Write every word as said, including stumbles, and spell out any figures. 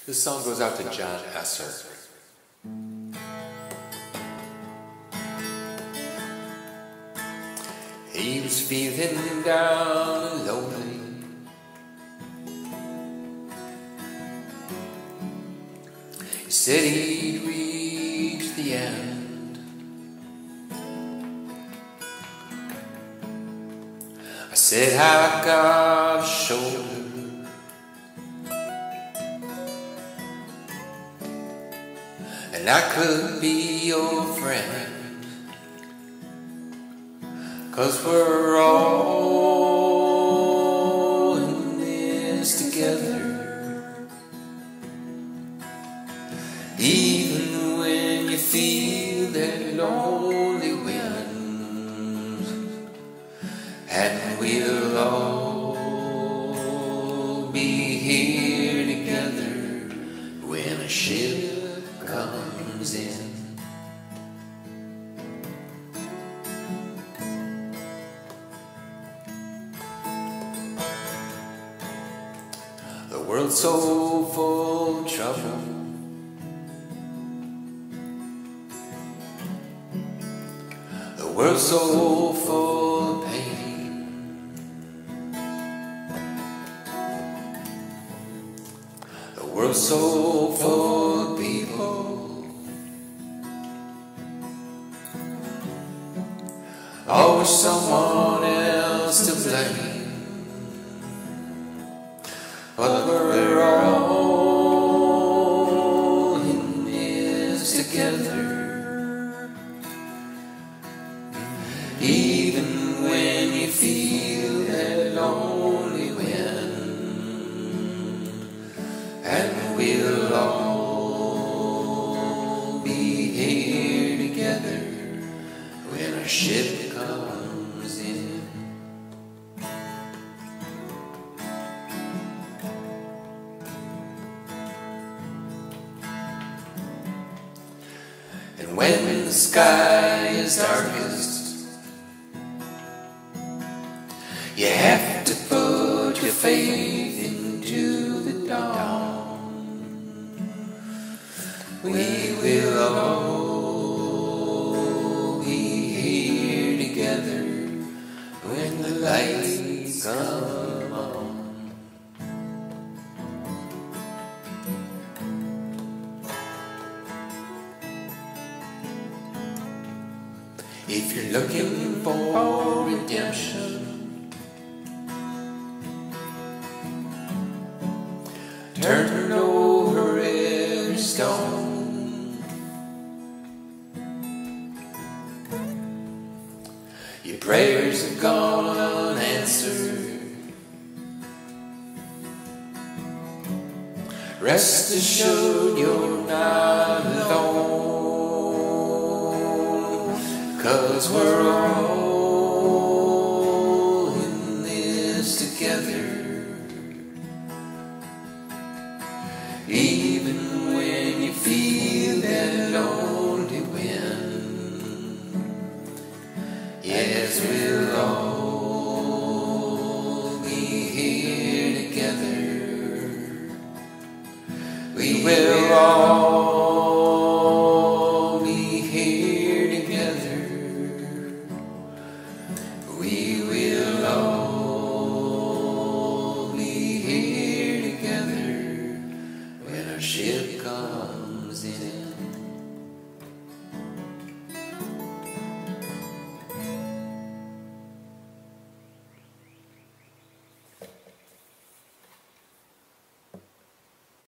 This song goes out to John Esser. He was feeling down and lonely. He said he'd reached the end. I said, I got a shoulder, and I could be your friend, 'cause we're all in this together. Even when you feel that lonely wind, and we'll all be here together when a ship comes in. The world's so full of trouble, the world's so full of pain. The world's so full of people, always someone else to blame. But we're all in this together. Even when you feel that lonely wind, and we'll all be here together when our ship comes in. And when the sky is darkest, you have to put your faith into the dawn. We will all be here together when the lights come on. If you're looking for redemption, turn over every stone. Your prayers have gone unanswered. Rest assured you're not alone, 'cause we're all in this together. Even when you feel that lonely wind, yes, we'll all be here together. We will all be here together. We will all be here together when our ship comes in.